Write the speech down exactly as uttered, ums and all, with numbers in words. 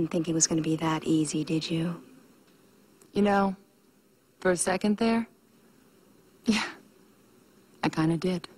didn't think it was going to be that easy, did you? You know, for a second there, yeah, I kind of did.